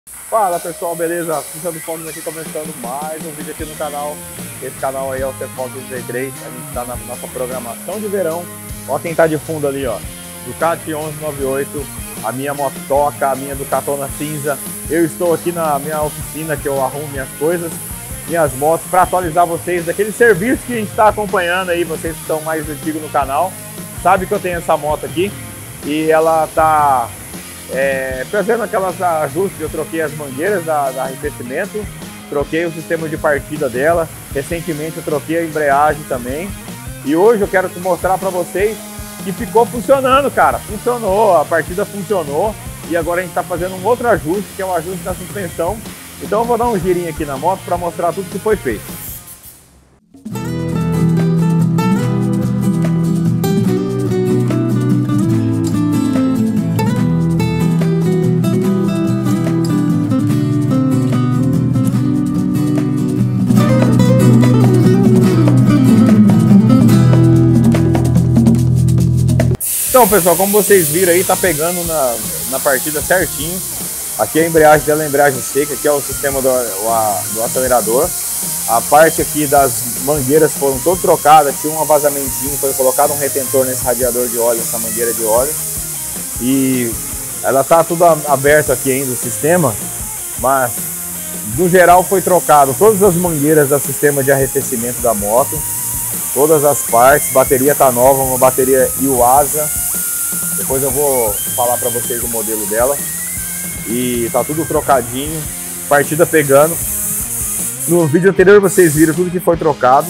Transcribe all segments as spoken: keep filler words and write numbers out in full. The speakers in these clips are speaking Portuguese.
Fala pessoal, beleza? Puxa do Fone aqui, começando mais um vídeo aqui no canal. Esse canal aí é o C Fox Z três, a gente está na nossa programação de verão. Ó quem tá de fundo ali, ó, Ducati onze noventa e oito, a minha motoca, a minha Ducatona cinza. Eu estou aqui na minha oficina que eu arrumo minhas coisas, minhas motos, para atualizar vocês daquele serviço que a gente está acompanhando aí. Vocês que estão mais antigos no canal, sabe que eu tenho essa moto aqui e ela tá É, fazendo aquelas ajustes. Eu troquei as mangueiras da, da arrefecimento, troquei o sistema de partida dela, recentemente eu troquei a embreagem também, e hoje eu quero te mostrar para vocês que ficou funcionando, cara. Funcionou, a partida funcionou, e agora a gente está fazendo um outro ajuste, que é o ajuste da suspensão. Então eu vou dar um girinho aqui na moto para mostrar tudo que foi feito. Então pessoal, como vocês viram aí, tá pegando na, na partida certinho. Aqui a embreagem dela é a embreagem seca, que é o sistema do, o, do acelerador. A parte aqui das mangueiras foram todas trocadas, tinha um vazamentinho, foi colocado um retentor nesse radiador de óleo, essa mangueira de óleo. E ela tá tudo aberto aqui ainda o sistema, mas no geral foi trocado todas as mangueiras do sistema de arrefecimento da moto. Todas as partes, bateria tá nova, uma bateria Yuasa. Depois eu vou falar para vocês o modelo dela. E tá tudo trocadinho, partida pegando. No vídeo anterior vocês viram tudo que foi trocado.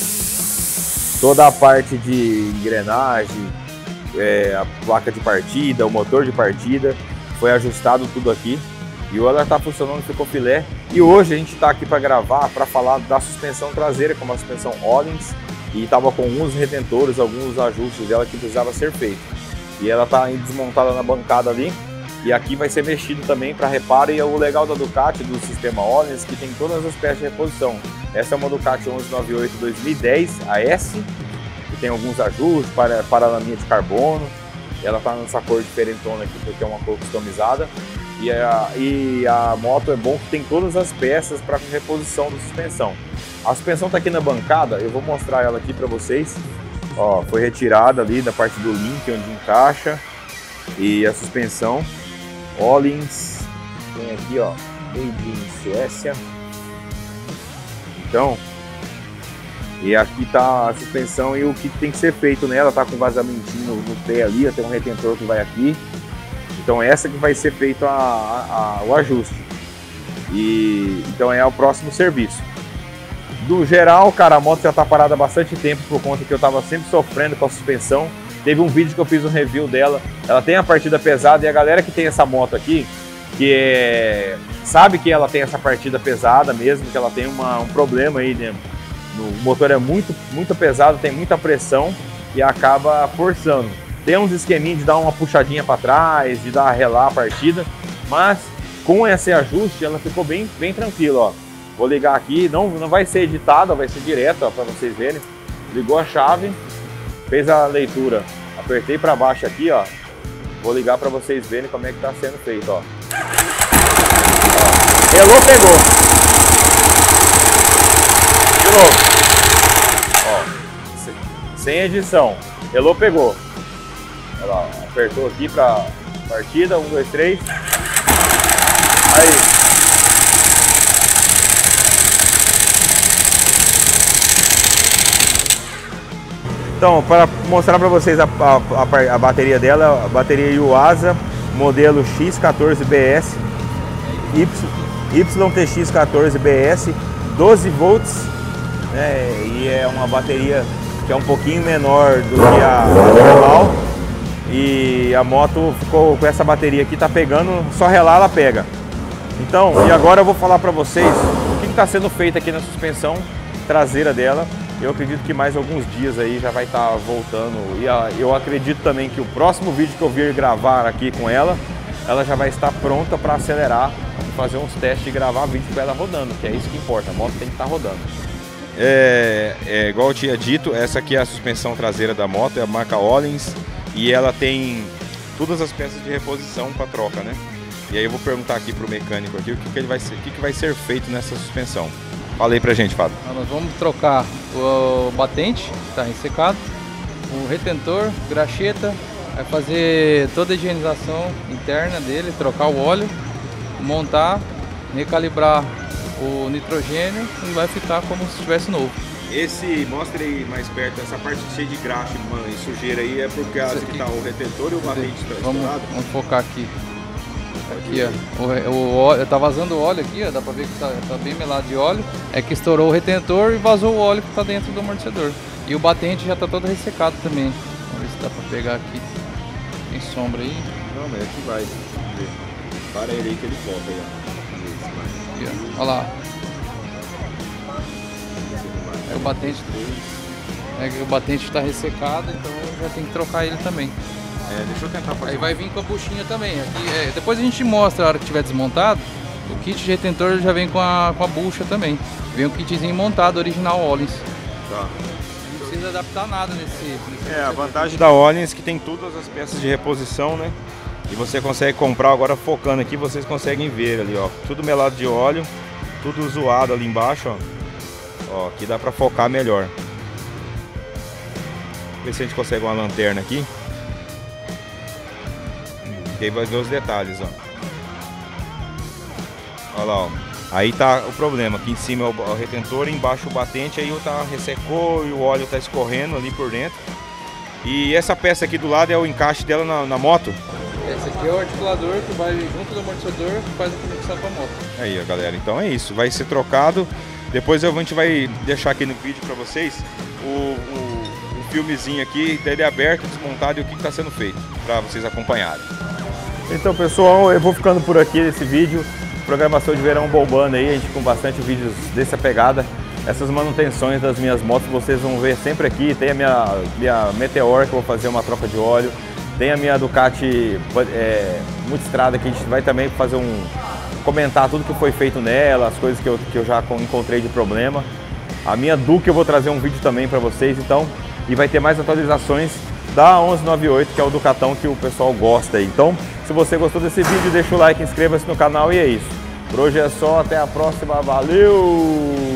Toda a parte de engrenagem, é, a placa de partida, o motor de partida, foi ajustado tudo aqui. E o ela tá funcionando, ficou filé. E hoje a gente tá aqui para gravar, para falar da suspensão traseira, como a suspensão Öhlins. E estava com alguns retentores, alguns ajustes dela que precisava ser feito. E ela está desmontada na bancada ali. E aqui vai ser mexido também para reparo. E o legal da Ducati, do sistema Öhlins, que tem todas as peças de reposição. Essa é uma Ducati onze noventa e oito dois mil e dez, a S, que tem alguns ajustes, para, paralaminha de carbono. Ela está nessa cor diferentona aqui, porque é uma cor customizada. E a, e a moto é bom que tem todas as peças para reposição da suspensão. A suspensão está aqui na bancada, eu vou mostrar ela aqui para vocês. Ó, foi retirada ali da parte do link onde encaixa. E a suspensão Öhlins, tem aqui ó, made in Suécia. Então, e aqui tá a suspensão e o que tem que ser feito nela. Tá com vazamentinho no, no pé ali, ó, tem um retentor que vai aqui. Então essa que vai ser feito a, a, a, o ajuste. E então é o próximo serviço. Do geral, cara, a moto já tá parada há bastante tempo por conta que eu tava sempre sofrendo com a suspensão. Teve um vídeo que eu fiz um review dela. Ela tem a partida pesada, e a galera que tem essa moto aqui, que é, sabe que ela tem essa partida pesada mesmo, que ela tem uma, um problema aí, né? O motor é muito, muito pesado, tem muita pressão e acaba forçando. Tem uns esqueminhos de dar uma puxadinha para trás, de dar relar a partida, mas com esse ajuste ela ficou bem, bem tranquila, ó. Vou ligar aqui, não, não vai ser editada, vai ser direto, para vocês verem. Ligou a chave, fez a leitura, apertei para baixo aqui, ó. Vou ligar para vocês verem como é que tá sendo feito, ó. Ó, relou, pegou. De novo. Ó, sem edição. Relou, pegou. Olha lá, apertou aqui para partida, um, dois, três. Aí. Então, para mostrar para vocês a, a, a bateria dela, a bateria Yuasa, modelo X quatorze B S, Y T X quatorze B S, doze volts, né, e é uma bateria que é um pouquinho menor do que a normal. E a moto ficou com essa bateria aqui, tá pegando, só relar ela pega. Então, e agora eu vou falar para vocês o que está sendo feito aqui na suspensão traseira dela. Eu acredito que mais alguns dias aí já vai estar voltando. E eu acredito também que o próximo vídeo que eu vir gravar aqui com ela, ela já vai estar pronta para acelerar, fazer uns testes e gravar vídeo com ela rodando, que é isso que importa, a moto tem que estar rodando. É, é, igual eu tinha dito, essa aqui é a suspensão traseira da moto, é a marca Öhlins, e ela tem todas as peças de reposição para troca, né? E aí eu vou perguntar aqui pro mecânico aqui o que, que, ele vai ser, o que, que vai ser feito nessa suspensão. Fala aí pra gente, Fábio. Nós vamos trocar o batente, que está ressecado, o retentor, graxeta, vai fazer toda a higienização interna dele, trocar o óleo, montar, recalibrar o nitrogênio e vai ficar como se estivesse novo. Esse, mostra aí mais perto, essa parte cheia de graxa mano, e sujeira aí é por causa que tá o retentor e o batente está vamos, vamos focar aqui. Aqui, ó, o, o óleo, tá vazando o óleo aqui, ó, dá pra ver que tá, tá bem melado de óleo. É que estourou o retentor e vazou o óleo que tá dentro do amortecedor. E o batente já tá todo ressecado também. Vamos ver se dá pra pegar aqui. Tem sombra aí. Não, mas aqui vai. Vamos ver. Para ele aí que ele foca aí, ó. Aqui, ó. Olha lá. É o batente. É que o batente tá ressecado, então já tem que trocar ele também. É, deixa eu tentar fazer. Aí vai vir com a buchinha também. Aqui, é, depois a gente mostra a hora que tiver desmontado. O kit de retentor já vem com a, com a bucha também. Vem um kitzinho montado, original Öhlins. Tá. Não precisa adaptar nada nesse... nesse é, a vantagem da Öhlins é que tem todas as peças de reposição, né? E você consegue comprar, agora focando aqui, vocês conseguem ver ali, ó. Tudo melado de óleo, tudo zoado ali embaixo, ó. Ó, aqui dá pra focar melhor. Vamos ver se a gente consegue uma lanterna aqui. E aí vai ver os detalhes, ó. Olha lá, ó. Aí tá o problema. Aqui em cima é o retentor, embaixo o batente, aí tá ressecou e o óleo tá escorrendo ali por dentro. E essa peça aqui do lado é o encaixe dela na, na moto. Esse aqui é o articulador que vai junto do amortecedor que faz a conexão com a moto. Aí, ó, galera. Então é isso. Vai ser trocado. Depois a gente vai deixar aqui no vídeo pra vocês o, o, o filmezinho aqui dele aberto, desmontado e o que está sendo feito, pra vocês acompanharem. Então, pessoal, eu vou ficando por aqui nesse vídeo. Programação de verão bombando aí, a gente com bastante vídeos dessa pegada. Essas manutenções das minhas motos vocês vão ver sempre aqui. Tem a minha, minha Meteor, que eu vou fazer uma troca de óleo. Tem a minha Ducati é, Multistrada, que a gente vai também fazer um... comentar tudo que foi feito nela, as coisas que eu, que eu já encontrei de problema. A minha Duke eu vou trazer um vídeo também para vocês, então. E vai ter mais atualizações da onze noventa e oito, que é o Ducatão que o pessoal gosta aí. Então, se você gostou desse vídeo, deixa o like, inscreva-se no canal e é isso. Por hoje é só, até a próxima, valeu!